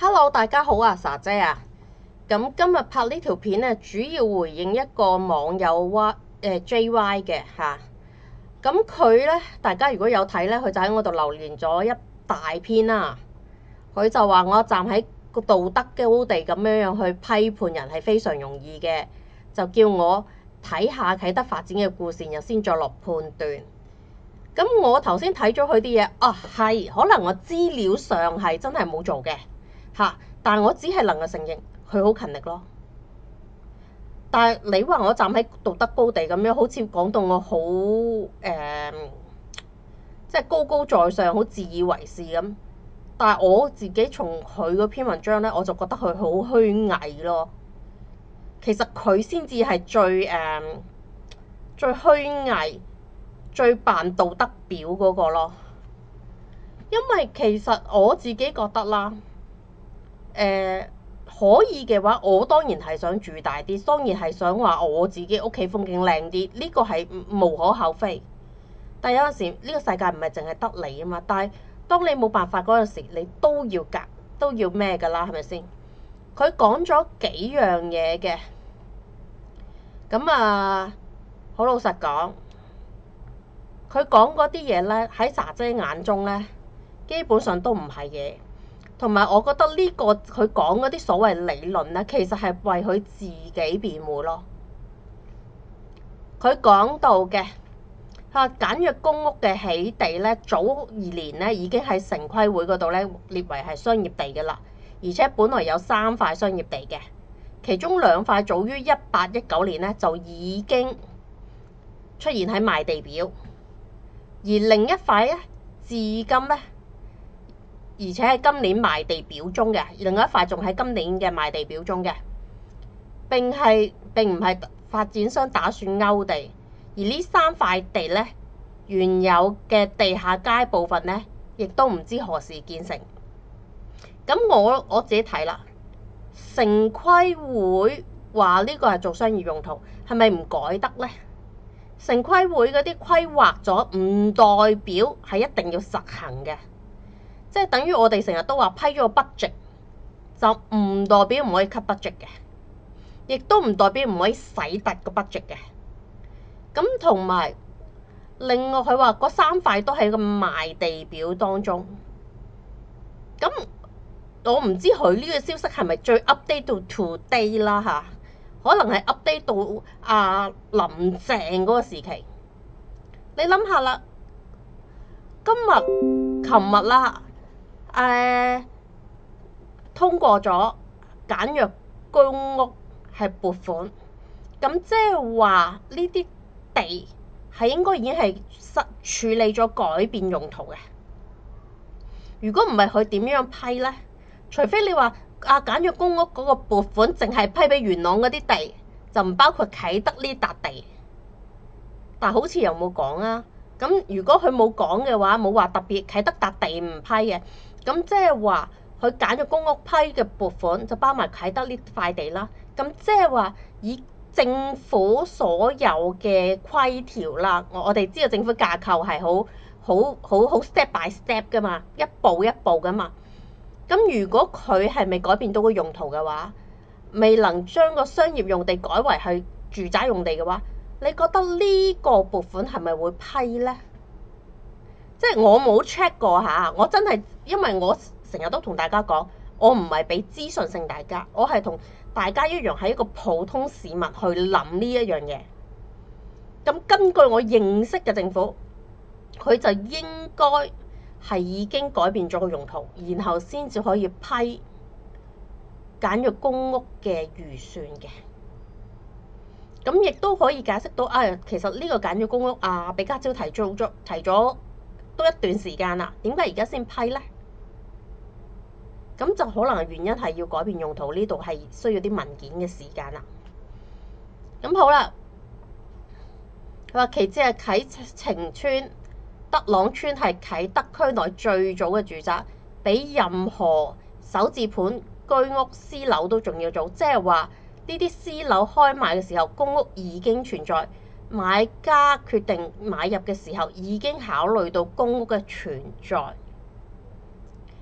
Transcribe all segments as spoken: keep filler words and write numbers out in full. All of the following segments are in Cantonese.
Hello，大家好啊，莎姐啊。咁今日拍呢條片咧，主要回應一個網友 Y 誒 J Y 嘅嚇。咁佢咧，大家如果有睇咧，佢就喺我度留言咗一大篇啦。佢就話我站喺個道德高地咁樣樣去批判人係非常容易嘅，就叫我睇下啟德發展嘅故事，然後先再落判斷。咁我頭先睇咗佢啲嘢，啊係，可能我資料上係真係冇做嘅。嚇！但係我只係能夠承認佢好勤力咯。但係你話我站喺道德高地咁樣，好似講到我好誒、呃，即係高高在上，好自以為是咁。但係我自己從佢嗰篇文章咧，我就覺得佢好虛偽咯。其實佢先至係最誒、呃、最虛偽、最扮道德表嗰個咯。因為其實我自己覺得啦。誒、呃、可以嘅話，我當然係想住大啲，當然係想話我自己屋企風景靚啲，呢、這個係無可厚非。但有陣時呢、這個世界唔係淨係得你啊嘛，但係當你冇辦法嗰陣時，你都要夾都要咩㗎啦，係咪先？佢講咗幾樣嘢嘅，咁啊好老實講，佢講嗰啲嘢咧喺莎姐眼中咧，基本上都唔係嘢。同埋，我覺得呢個佢講嗰啲所謂理論咧，其實係為佢自己辯護咯。佢講到嘅，佢話簡約公屋嘅起地咧，早二年咧已經喺城規會嗰度咧列為係商業地嘅啦，而且本來有三塊商業地嘅，其中兩塊早於一八一九年咧就已經出現喺賣地表，而另一塊咧至今咧。而且係今年賣地表中嘅，另外一塊仲喺今年嘅賣地表中嘅，並係並唔係發展商打算勾地，而呢三塊地呢，原有嘅地下街部分呢，亦都唔知何時建成。咁我我自己睇啦，城規會話呢個係做商業用途，係咪唔改得呢？城規會嗰啲規劃咗，唔代表係一定要實行嘅。即係等於我哋成日都話批咗個 budget，就唔代表唔可以 cut budget 嘅，亦都唔代表唔可以使突個 budget 嘅。咁同埋另外佢話嗰三塊都喺個賣地表當中。咁我唔知佢呢個消息係咪最 update 到 today 啦嚇？可能係 update 到阿林鄭嗰個時期。你諗下啦，今日、琴日啦。誒、呃、通過咗簡約公屋係撥款，咁即係話呢啲地係應該已經係實處理咗改變用途嘅。如果唔係佢點樣批呢？除非你話啊簡約公屋嗰個撥款淨係批俾元朗嗰啲地，就唔包括啟德呢笪地。但好似又冇講啊。咁如果佢冇講嘅話，冇話特別啟德笪地唔批嘅。咁即係話佢揀咗公屋批嘅撥款就包埋啟德呢塊地啦。咁即係話以政府所有嘅規條啦，我我哋知道政府架構係好好好好 step by step 噶嘛，一步一步噶嘛。咁如果佢係未改變到個用途嘅話，未能將個商業用地改為係住宅用地嘅話，你覺得呢個撥款係咪會批呢？即係我冇 check 過下，我真係因為我成日都同大家講，我唔係俾資訊性大家，我係同大家一樣係一個普通市民去諗呢一樣嘢。咁根據我認識嘅政府，佢就應該係已經改變咗個用途，然後先至可以批簡約公屋嘅預算嘅。咁亦都可以解釋到，啊，其實呢個簡約公屋啊，俾家超提早咗提咗。都一段時間啦，點解而家先批呢？咁就可能原因係要改變用途，呢度係需要啲文件嘅時間啦。咁好啦，佢話其次係啟晴邨、德朗邨係啟德區內最早嘅住宅，比任何首置盤、居屋、私樓都仲要早，即係話呢啲私樓開賣嘅時候，公屋已經存在。買家決定買入嘅時候，已經考慮到公屋嘅存在，而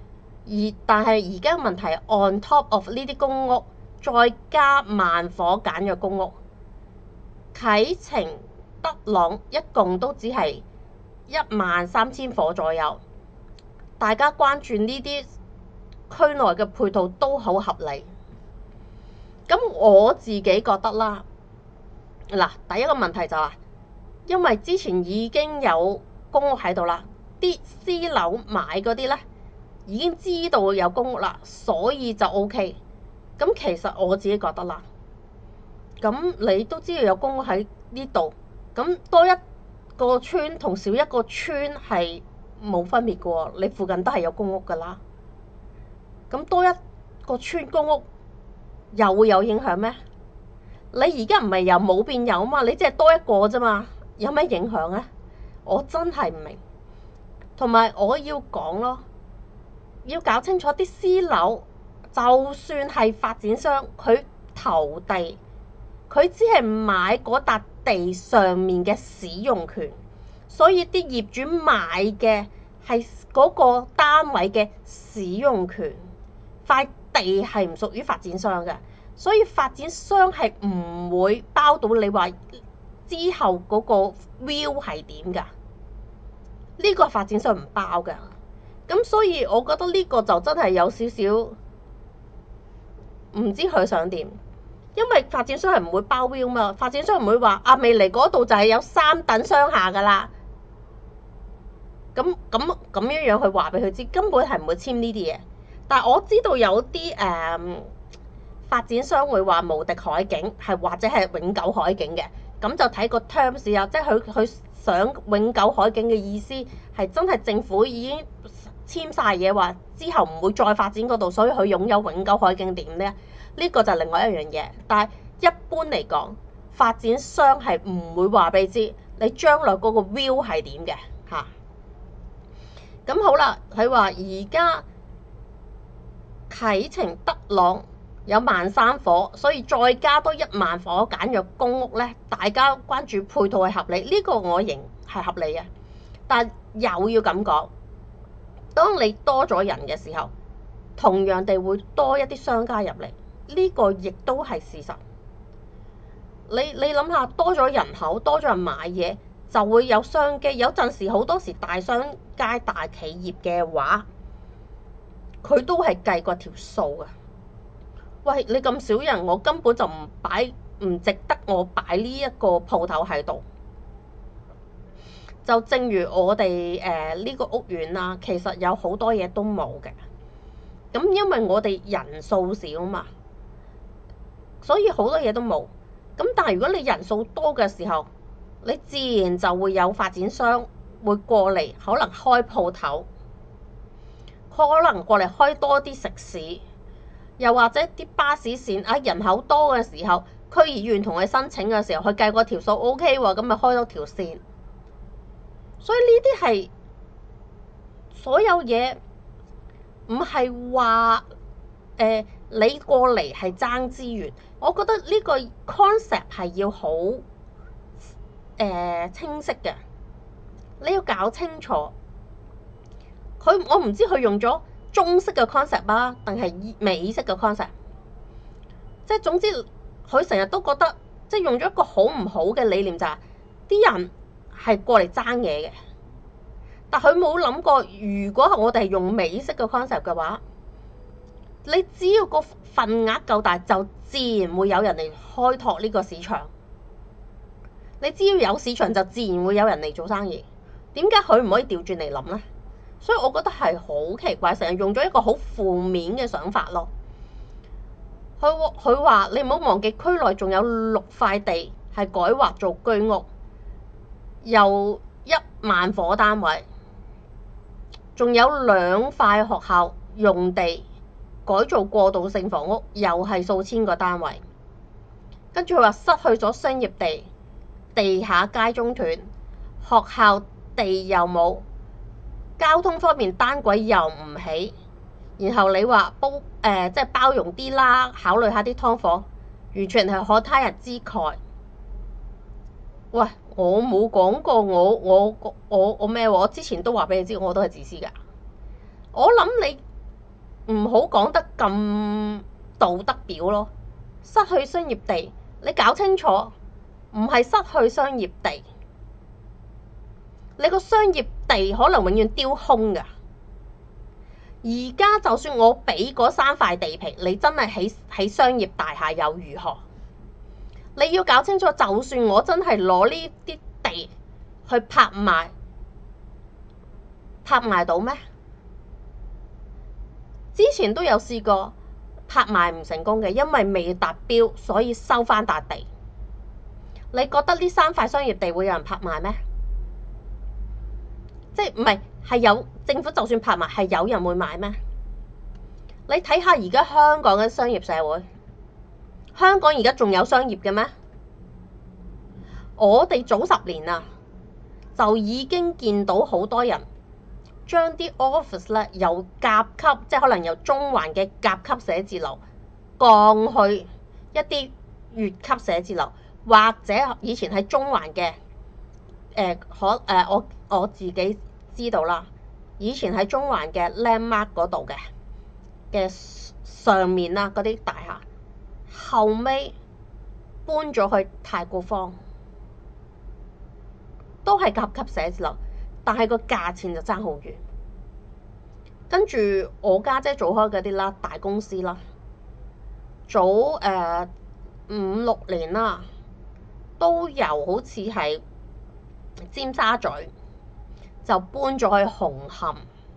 而但係而家嘅問題 on top of 呢啲公屋，再加萬火簡約公屋，啟晴德朗一共都只係一萬三千伙左右。大家關注呢啲區內嘅配套都好合理。咁我自己覺得啦，嗱，第一個問題就係、是，因為之前已經有公屋喺度啦，啲私樓買嗰啲呢已經知道有公屋啦，所以就 O K。咁其實我自己覺得啦，咁你都知道有公屋喺呢度，咁多一個村同少一個村係冇分別嘅喎，你附近都係有公屋噶啦。咁多一個村公屋又會有影響咩？你而家唔係由冇變有啊嘛，你只係多一個啫嘛，有咩影響咧？我真係唔明。同埋我要講咯，要搞清楚啲私樓，就算係發展商，佢投地，佢只係買嗰笪地上面嘅使用權，所以啲業主買嘅係嗰個單位嘅使用權，塊地係唔屬於發展商嘅，所以發展商係唔會包到你話之後嗰個 view 係點㗎？呢個發展商唔包㗎。咁所以我覺得呢個就真係有少少唔知佢想點，因為發展商係唔會包 view 嘛，發展商唔會話啊未嚟嗰度就係有三等商廈㗎啦。咁咁咁樣樣去話俾佢知，根本係唔會簽呢啲嘢。但係我知道有啲誒、嗯、發展商會話無敵海景係或者係永久海景嘅，咁就睇個 terms 啊，即係佢佢想永久海景嘅意思係真係政府已經簽晒嘢話之後唔會再發展嗰度，所以佢擁有永久海景點咧？呢、呢個就係另外一樣嘢。但係一般嚟講，發展商係唔會話俾你知你將來嗰個 view 係點嘅嚇。咁好啦，佢話而家啟晴德朗有萬三伙，所以再加多一萬伙簡約公屋咧，大家關注配套係合理，呢、呢個我認係合理嘅。但又要咁講，當你多咗人嘅時候，同樣地會多一啲商家入嚟，呢、呢個亦都係事實。你你諗下，多咗人口，多咗人買嘢，就會有商機。有陣時好多時大商家、大企業嘅話，佢都係計過條數嘅。喂，你咁少人，我根本就唔擺，唔值得我擺呢一個鋪頭喺度。就正如我哋誒呢個屋苑啦，其實有好多嘢都冇嘅。咁因為我哋人數少嘛，所以好多嘢都冇。咁但係如果你人數多嘅時候，你自然就會有發展商會過嚟，可能開鋪頭，可能過嚟開多啲食肆，又或者啲巴士線啊人口多嘅時候，區議員同佢申請嘅時候，佢計過條數 O K 喎，咁咪開多條線。所以呢啲係所有嘢，唔係話誒你過嚟係爭資源。我覺得呢個 concept 係要好誒、呃、清晰嘅，你要搞清楚。佢我唔知佢用咗中式嘅 concept 啊，定係美式嘅 concept。即係總之，佢成日都覺得即係用咗一個好唔好嘅理念，就係啲人係過嚟爭嘢嘅。但佢冇諗過，如果我哋係用美式嘅 concept 嘅話，你只要個份額夠大，就自然會有人嚟開拓呢個市場。你只要有市場，就自然會有人嚟做生意。點解佢唔可以調轉嚟諗呢？所以我覺得係好奇怪，成日用咗一個好負面嘅想法咯。佢佢話你唔好忘記，區內仲有六塊地係改劃做居屋，有一萬伙單位，仲有兩塊學校用地改做過渡性房屋，又係數千個單位。跟住佢話失去咗商業地，地下街中斷，學校地又冇，交通方面單軌又唔起。然後你話包誒、呃、即係包容啲啦，考慮下啲劏房，完全係可他日之慨。喂，我冇講過我我我我咩喎？我之前都話俾你知，我都係自私㗎。我諗你唔好講得咁道德表咯。失去商業地，你搞清楚，唔係失去商業地，你個商業地可能永遠丟空㗎。而家就算我俾嗰三塊地皮，你真係起起商業大廈又如何？你要搞清楚，就算我真係攞呢啲地去拍賣，拍賣到咩？之前都有試過拍賣唔成功嘅，因為未達標，所以收翻笪地。你覺得呢三塊商業地會有人拍賣咩？即係唔係係有政府就算拍賣，係有人會買咩？你睇下而家香港嘅商業社會，香港而家仲有商業嘅咩？我哋早十年啊，就已經見到好多人將啲 office 咧由甲級，即係可能由中環嘅甲級寫字樓降去一啲乙級寫字樓，或者以前喺中環嘅誒可誒我我自己知道啦，以前喺中環嘅 Landmark 嗰度嘅嘅上面啦嗰啲大廈，後尾搬咗去太古坊。都係甲級寫字樓，但係個價錢就爭好遠。跟住我家姐做開嗰啲啦，大公司啦，早誒五六年啦，都由好似係尖沙咀就搬咗去紅磡。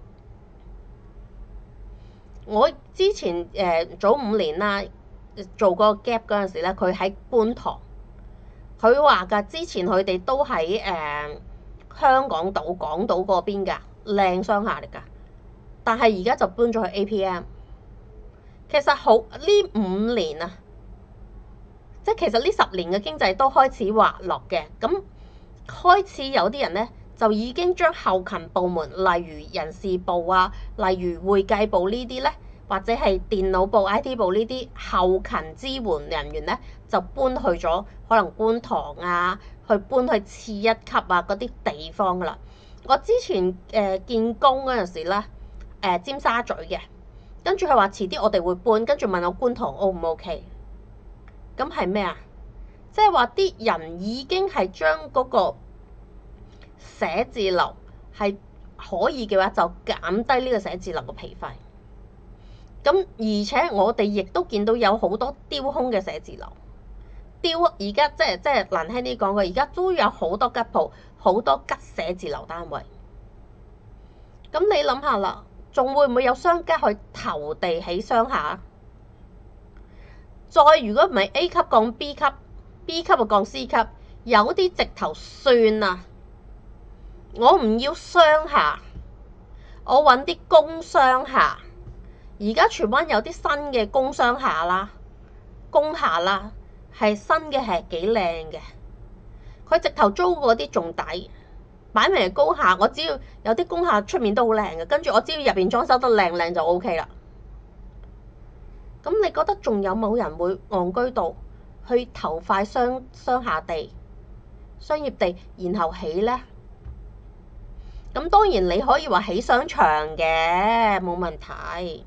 我之前誒、呃、早五年啦，做個 gap 嗰陣時咧，佢喺觀塘。佢話㗎，之前佢哋都喺誒、呃、香港島、港島嗰邊㗎，靚商廈嚟㗎。但係而家就搬咗去 A P M。其實好呢五年啊，即係其實呢十年嘅經濟都開始滑落嘅。咁開始有啲人咧就已經將後勤部門，例如人事部啊，例如會計部呢啲咧，或者係電腦部、I T 部呢啲後勤支援人員咧，就搬去咗可能觀塘啊，去搬去次一級啊嗰啲地方噶啦。我之前誒、呃、見工嗰陣時咧，誒、呃、尖沙咀嘅，跟住佢話遲啲我哋會搬，跟住問我觀塘 O 唔 OK？咁係咩啊？即係話啲人已經係將嗰個寫字樓係可以嘅話，就減低呢個寫字樓嘅皮費。咁而且我哋亦都見到有好多丟空嘅寫字樓，丟而家即係即係難聽啲講嘅，而家都有好多吉鋪，好多吉寫字樓單位。咁你諗下啦，仲會唔會有商家去投地起商廈？再如果唔係 A 級降 B 級，B 級就降 C 級，有啲直頭算啊！我唔要商廈，我揾啲工商廈。而家荃灣有啲新嘅工商廈啦，工廈啦，係新嘅係幾靚嘅。佢直頭租嗰啲仲抵，擺明係高廈。我只要有啲工廈出面都好靚嘅，跟住我只要入邊裝修得靚靚就 O K 啦。咁你覺得仲有冇人會戇居到去投塊商商廈地、商業地，然後起呢？咁當然你可以話起商場嘅冇問題。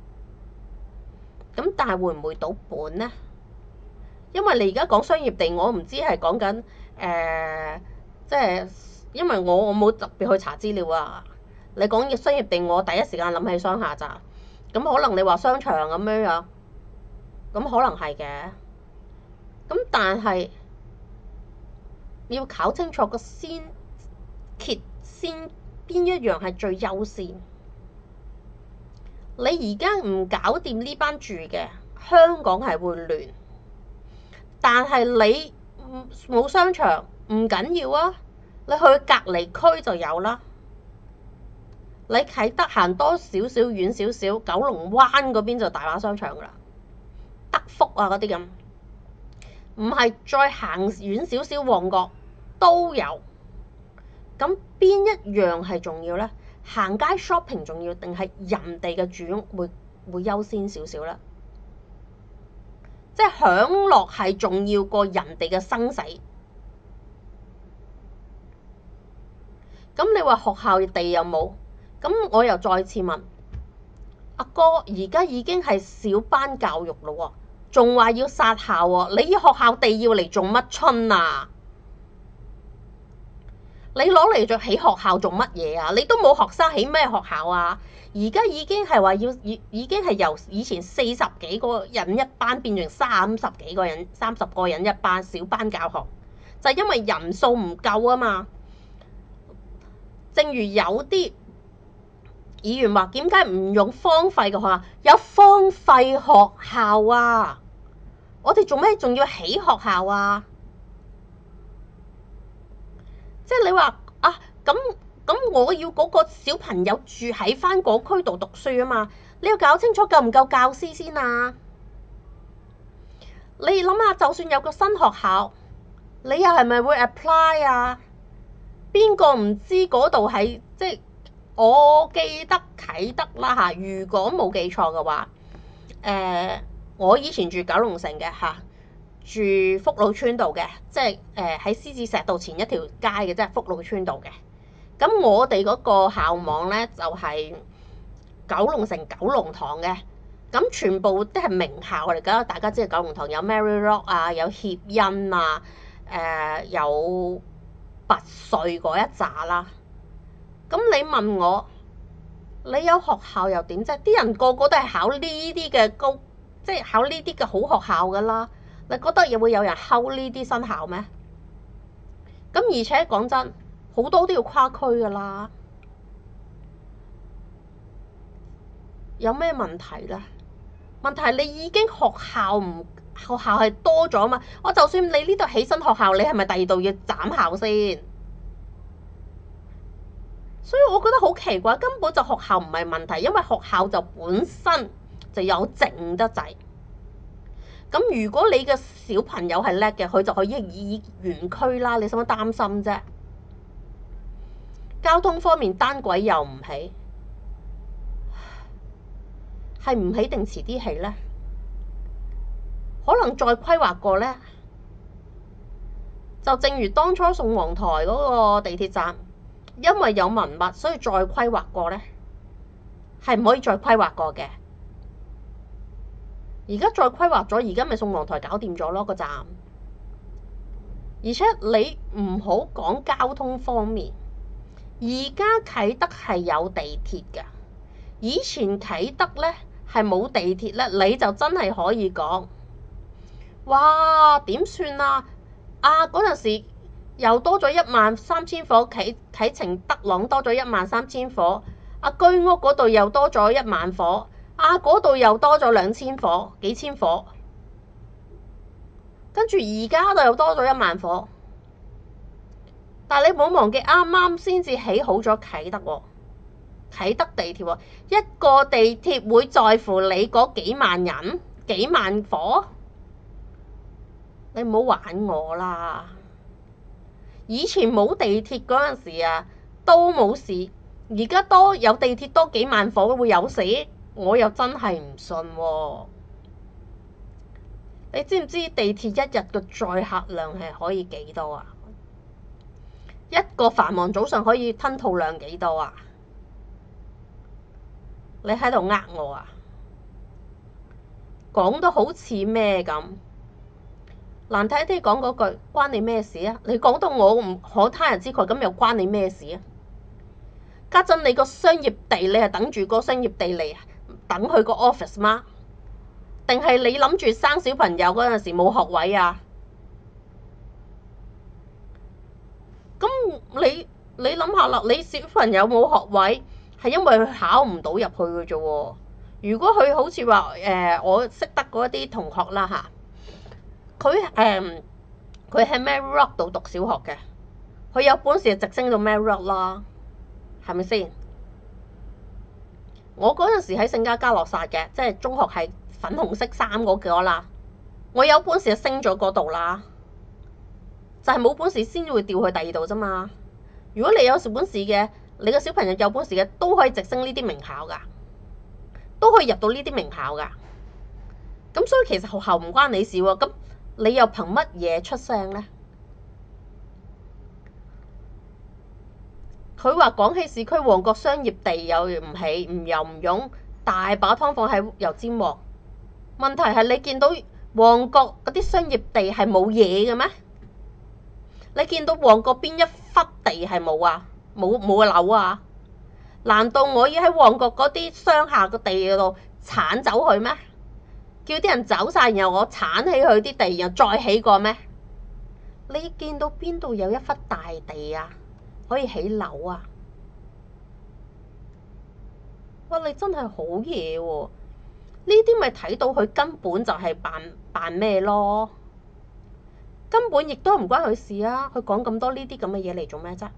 咁但係會唔會倒本呢？因為你而家講商業地，我唔知係講緊誒，即係因為我我冇特別去查資料啊。你講嘅商業地，我第一時間諗起商廈咋。咁可能你話商場咁樣樣，咁可能係嘅。咁但係要搞清楚個先揭先邊一樣係最優先。你而家唔搞掂呢班住嘅，香港係會亂。但係你冇商場唔緊要啊，你去隔離區就有啦。你啟德行多少少遠少少，九龍灣嗰邊就大把商場噶啦，德福啊嗰啲咁。唔係再行遠少少，旺角都有。咁邊一樣係重要呢？行街 shopping 重要定係人哋嘅住屋會會優先少少咧？即係享樂係重要過人哋嘅生死。咁你話學校地有冇？咁我又再次問阿哥而家已經係小班教育咯喎，仲話要殺校喎，你學校地要嚟做乜春啊？你攞嚟做起學校做乜嘢啊？你都冇學生起咩學校啊？而家已經係話要已已經係由以前四十幾個人一班變成三十幾個人、三十個人一班小班教學，就係因為人數唔夠啊嘛。正如有啲議員話，點解唔用荒廢嘅學校？有荒廢學校啊！我哋做咩仲要起學校啊？即係你話啊，咁咁我要嗰個小朋友住喺翻嗰區度讀書啊嘛，你要搞清楚夠唔夠教師先啊？你諗下，就算有個新學校，你又係咪會 apply 啊？邊個唔知嗰度係即係？我記得啟德啦嚇，如果冇記錯嘅話，誒、呃、我以前住九龍城嘅嚇。住福佬村道嘅，即係誒喺獅子石道前一條街嘅，即係福佬村道嘅。咁我哋嗰個校網咧就係、是、九龍城九龍塘嘅，咁全部都係名校嚟㗎。大家知道九龍塘有 Mary Rock 啊，有協恩啊，誒、呃、有拔萃嗰一紮啦。咁你問我，你有學校又點啫？啲人個個都係考呢啲嘅高，即係考呢啲嘅好學校㗎啦。你覺得又會有人睺呢啲新校咩？咁而且講真，好多都要跨區㗎啦，有咩問題咧？問題係你已經學校唔學校係多咗嘛？我就算你呢度起新學校，你係咪第二度要斬校先？所以我覺得好奇怪，根本就學校唔係問題，因為學校就本身就有剩得滯。咁如果你嘅小朋友係叻嘅，佢就可以以園區啦，你使乜擔心啫？交通方面單軌又唔起，係唔起定遲啲起呢？可能再規劃過呢？就正如當初宋皇臺嗰個地鐵站，因為有文物，所以再規劃過呢？係唔可以再規劃過嘅。而家再規劃咗，而家咪宋皇臺搞掂咗咯個站。而且你唔好講交通方面，而家啟德係有地鐵㗎。以前啟德呢係冇地鐵呢，你就真係可以講，哇點算啊？啊嗰陣時又多咗一萬三千伙，啟啟程德朗多咗一萬三千伙，啊居屋嗰度又多咗一萬伙。啊！嗰度又多咗兩千伙，幾千伙，跟住而家就又多咗一萬伙。但係你唔好忘記，啱啱先至起好咗啟德喎，啟德地鐵喎，一個地鐵會在乎你嗰幾萬人、幾萬伙？你唔好玩我啦！以前冇地鐵嗰陣時啊，都冇事，而家多有地鐵多幾萬伙會有事？我又真係唔信喎。你知唔知地鐵一日嘅載客量係可以幾多啊？一個繁忙早上可以吞吐量幾多啊？你喺度呃我啊？講到好似咩咁？難聽啲講嗰句，關你咩事啊？你講到我唔可他人之慨，咁又關你咩事啊？家陣你個商業地，你係等住個商業地嚟等佢個 office 嗎？定係你諗住生小朋友嗰陣時冇學位啊？咁你你諗下啦，你小朋友冇學位係因為佢考唔到入去嘅啫喎。如果佢好似話誒，我識得嗰啲同學啦嚇，佢誒佢喺 Mary Rock 度讀小學嘅，佢有本事就直升到 Mary Rock 啦，係咪先？我嗰陣時喺聖家加洛薩嘅，即係中學係粉紅色衫嗰個啦。我有本事就升咗嗰度啦，就係冇本事先會調去第二度啫嘛。如果你有本事嘅，你個小朋友有本事嘅，都可以直升呢啲名校噶，都可以入到呢啲名校噶。咁所以其實學校唔關你事喎，咁你又憑乜嘢出聲呢？佢話講起市區旺角商業地又唔起，唔又唔用， 大把劏房喺油尖旺。問題係你見到旺角嗰啲商業地係冇嘢嘅咩？你見到旺角邊一忽地係冇啊？冇冇樓啊？難道我要喺旺角嗰啲商廈個地嗰度剷走佢咩？叫啲人走晒，然後我剷起佢啲地，然後再起過咩？你見到邊度有一忽大地啊？可以起樓啊？哇！你真係好嘢喎！呢啲咪睇到佢根本就係扮扮咩咯？根本亦都唔關佢事啊！佢講咁多呢啲咁嘅嘢嚟做咩啫？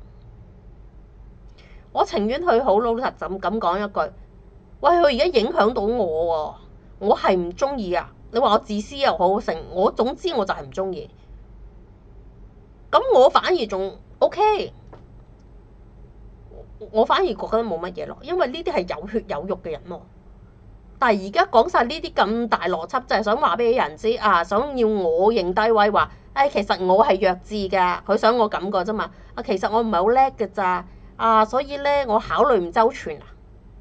我情願佢好老實咁咁講一句，喂，佢而家影響到我喎，我係唔中意啊！你話我自私又好成，我總之我就係唔中意。咁我反而仲 OK，我反而覺得冇乜嘢咯，因為呢啲係有血有肉嘅人咯。但係而家講晒呢啲咁大邏輯，就係想話俾人知啊，想要我認低位話，誒、哎、其實我係弱智㗎，佢想我咁個啫嘛。啊，其實我唔係好叻㗎咋，啊，所以咧我考慮唔周全啊，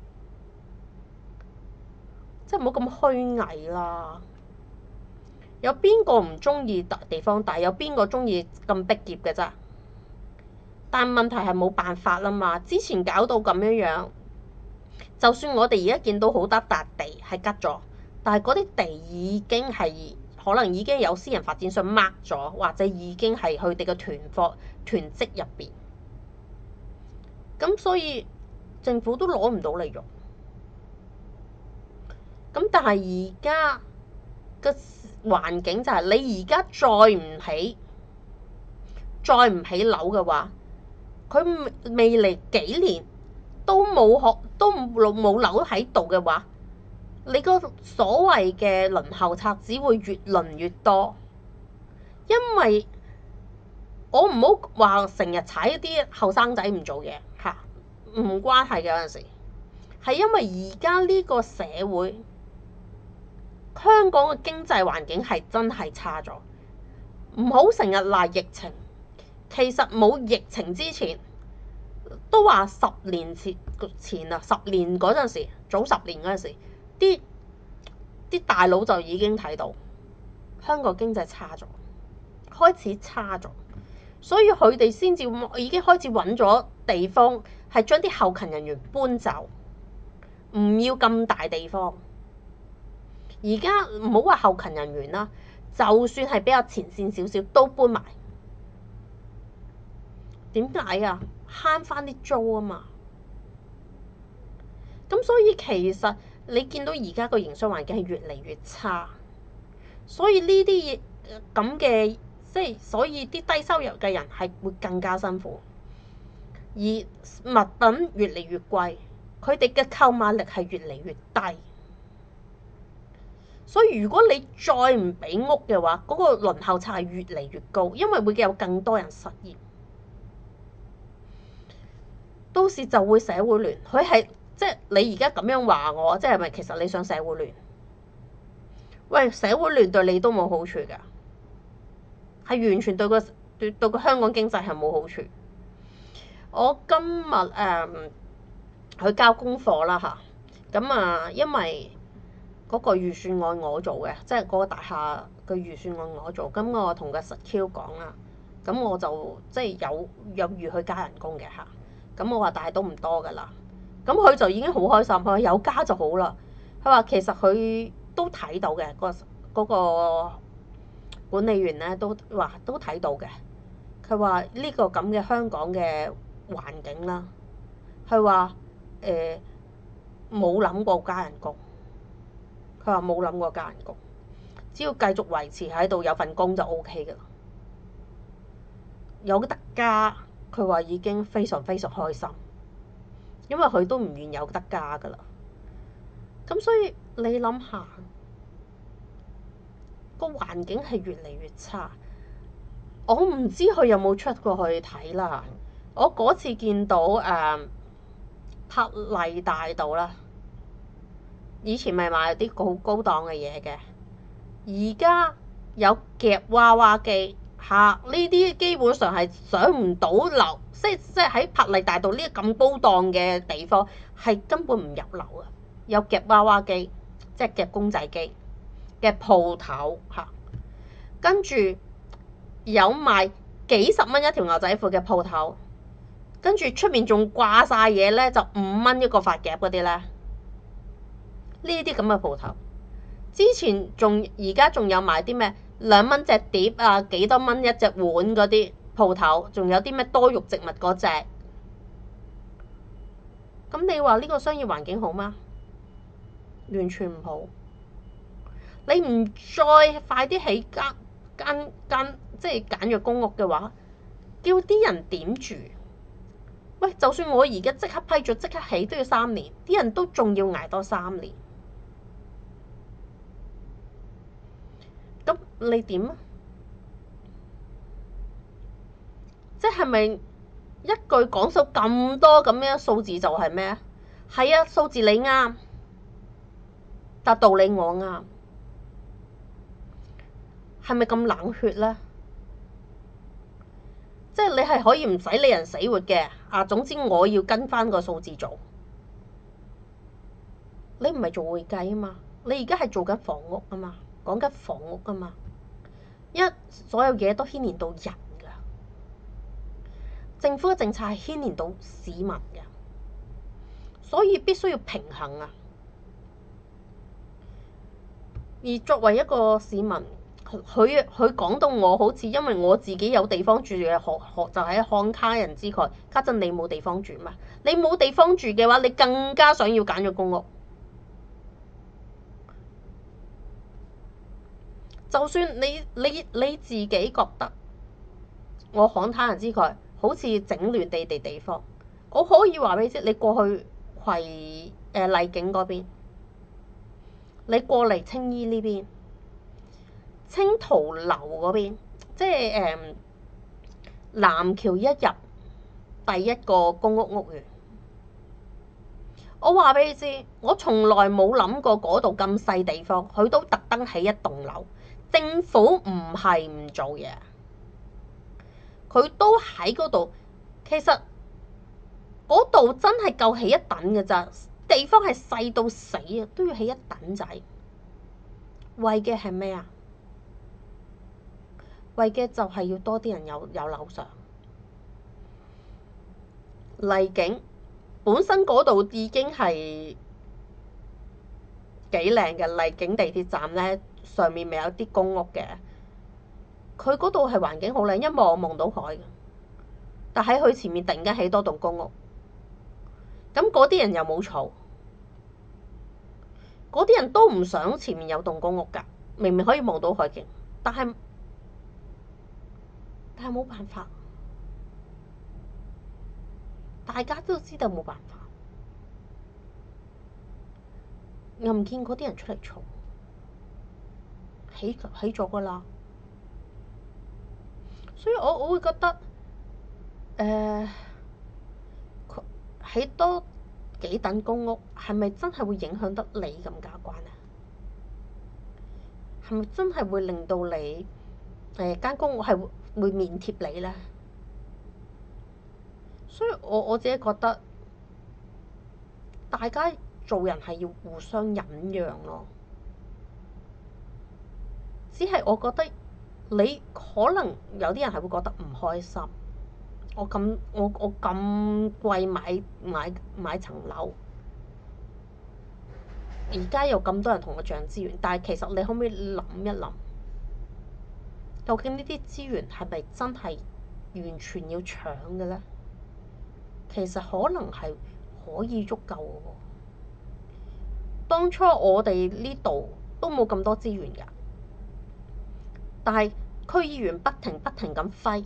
即係唔好咁虛偽啦。有邊個唔中意大地方大？有邊個中意咁逼仄嘅啫？但問題係冇辦法啦嘛，之前搞到咁樣樣。就算我哋而家見到好多笪地係吉咗，但係嗰啲地已經係可能已經有私人發展商 mark 咗，或者已經係佢哋嘅囤貨囤積入邊。咁所以政府都攞唔到嚟用。咁但係而家嘅環境就係你而家再唔起，再唔起樓嘅話，佢未嚟幾年都冇學都冇冇樓喺度嘅話，你個所謂嘅輪候冊只會越輪越多。因為我唔好話成日踩一啲後生仔唔做嘢嚇，唔關係嘅，有陣時係因為而家呢個社會香港嘅經濟環境係真係差咗。唔好成日賴疫情，其實冇疫情之前都話十年前前啊，十年嗰陣時，早十年嗰陣時，啲啲大佬就已經睇到香港經濟差咗，開始差咗，所以佢哋先至已經開始揾咗地方，係將啲後勤人員搬走，唔要咁大地方。而家唔好話後勤人員啦，就算係比較前線少少都搬埋。點解啊？慳翻啲租啊嘛。咁所以其實你見到而家個營商環境係越嚟越差，所以呢啲嘢咁嘅，即係所以啲低收入嘅人係會更加辛苦，而物品越嚟越貴，佢哋嘅購買力係越嚟越低。所以如果你再唔俾屋嘅話，嗰個輪候冊係越嚟越高，因為會有更多人失業，到時就會社會亂。佢係即係你而家咁樣話我，即係咪其實你想社會亂？喂，社會亂對你都冇好處㗎，係完全對個對對個香港經濟係冇好處。我今日誒、嗯、去交功課啦嚇，咁啊因為嗰個預算案我做嘅，即係嗰個大廈嘅預算案我做，咁我同個實 Q 講啦，咁我就即係有有預去加人工嘅嚇，咁我話但係都唔多㗎啦，咁佢就已經好開心，佢話有加就好啦，佢話其實佢都睇到嘅，嗰個嗰個管理員咧都話都睇到嘅，佢話呢個咁嘅香港嘅環境啦，佢話誒冇諗過加人工。佢話冇諗過加人工，只要繼續維持喺度有份工就 O K 㗎啦。有得加，佢話已經非常非常開心，因為佢都唔願有得加㗎啦。咁所以你諗下，個環境係越嚟越差。我唔知佢有冇出過去睇啦。我嗰次見到誒柏麗大道啦。以前咪買啲好高檔嘅嘢嘅，而家有夾娃娃機嚇，呢啲基本上係上唔到樓，即即係喺柏麗大道呢啲咁高檔嘅地方係根本唔入樓啊！ 有夾娃娃機，即係夾公仔機嘅鋪頭嚇，跟住有賣幾十蚊一條牛仔褲嘅鋪頭，跟住出面仲掛晒嘢咧，就五蚊一個髮夾嗰啲咧，呢啲咁嘅鋪頭。之前仲而家仲有賣啲咩兩蚊隻碟啊，幾多蚊一隻碗嗰啲鋪頭，仲有啲咩多肉植物嗰隻。咁你話呢個商業環境好嗎？完全唔好。你唔再快啲起間間間即係簡約公屋嘅話，叫啲人點住？喂，就算我而家即刻批咗即刻起都要三年，啲人都仲要捱多三年。咁你點啊？即係咪一句講數咁多咁樣數字就係咩啊？係啊，數字你啱，但道理我啱，係咪咁冷血咧？即係你係可以唔使理人死活嘅啊，總之我要跟翻個數字做。你唔係做會計啊嘛，你而家係做緊房屋啊嘛，講緊房屋啊嘛，一所有嘢都牽連到人㗎，政府嘅政策係牽連到市民㗎，所以必須要平衡啊。而作為一個市民，佢佢講到我好似因為我自己有地方住嘅，學學就喺看卡人之蓋。家陣你冇地方住嘛？你冇地方住嘅話，你更加想要簡約公屋。就算你你你自己覺得我看他人之蓋好似整亂地地地方，我可以話俾你知，你過去葵誒荔景嗰邊，你過嚟青衣呢邊，清濤樓嗰邊，即係誒、嗯、南橋一入第一個公屋屋苑。我話俾你知，我從來冇諗過嗰度咁細地方，佢都特登起一棟樓。政府唔係唔做嘢，佢都喺嗰度。其實嗰度真係夠起一等嘅咋，地方係細到死啊，都要起一等仔。為嘅係咩啊？為嘅就係要多啲人有有樓上。荔景本身嗰度已經係幾靚嘅，荔景地鐵站咧上面咪有啲公屋嘅，佢嗰度係環境好靚，一望望到海嘅。但喺佢前面突然間起多棟公屋，咁嗰啲人又冇嘈，嗰啲人都唔想前面有棟公屋㗎，明明可以望到海景，但係但係冇辦法，大家都知道冇辦法，又唔見嗰啲人出嚟嘈，起起咗㗎啦，所以我我會覺得誒，起、呃、多幾等公屋係咪真係會影響得你咁交關啊？係咪真係會令到你誒間、呃、公屋係會會面貼你咧？所以我我自己覺得，大家做人係要互相忍讓咯。只係我覺得你可能有啲人係會覺得唔開心。我咁我我咁貴買買買層樓，而家有咁多人同我搶資源，但係其實你可唔可以諗一諗，究竟呢啲資源係咪真係完全要搶嘅咧？其實可能係可以足夠嘅喎。當初我哋呢度都冇咁多資源㗎，但係區議員不停不停咁揮，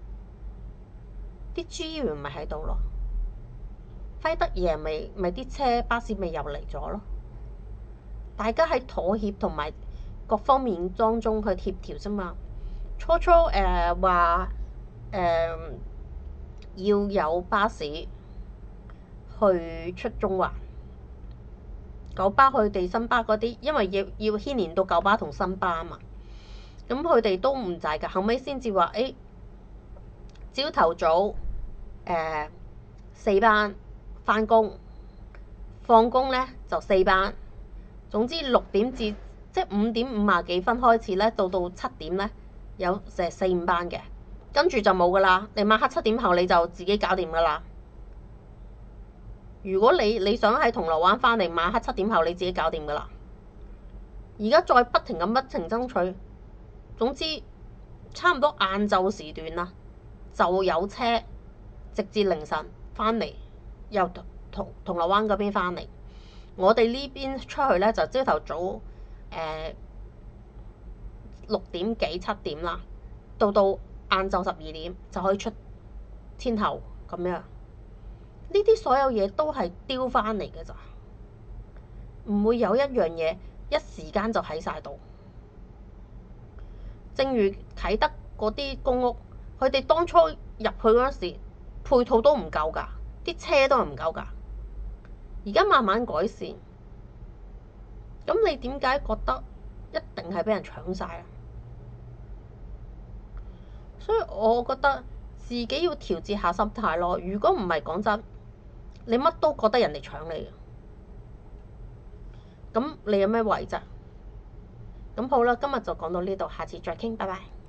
啲資源咪喺度咯，揮得贏咪咪啲車巴士咪又嚟咗咯。大家喺妥協同埋各方面當中去協調啫嘛。初初誒話誒要有巴士去出中環，九巴去地新巴嗰啲，因為要要牽連到九巴同新巴啊嘛。咁佢哋都唔制㗎，後尾先至話誒朝頭早誒四班返工， 放工咧就四班。總之六點至即係五點五十幾分開始咧，到到七點咧有成四五班嘅，跟住就冇噶啦。你晚黑七點後你就自己搞掂噶啦。如果你你想喺銅鑼灣翻嚟，晚黑七點後你自己搞掂噶啦。而家再不停咁不停爭取，總之差唔多晏晝時段啦，就有車直至凌晨翻嚟，由銅銅鑼灣嗰邊翻嚟。我哋呢邊出去咧就朝頭早誒六點幾七點啦，到到晏晝十二點就可以出天后咁樣。呢啲所有嘢都係丟翻嚟嘅咋，唔會有一樣嘢一時間就喺晒度。正如啟德嗰啲公屋，佢哋當初入去嗰陣時，配套都唔夠㗎，啲車都係唔夠㗎。而家慢慢改善，咁你點解覺得一定係俾人搶晒啊？所以我覺得自己要調節下心態咯。如果唔係，講真，你乜都覺得人哋搶你，咁你有咩為啫？咁好啦，今日就講到呢度，下次再傾，拜拜。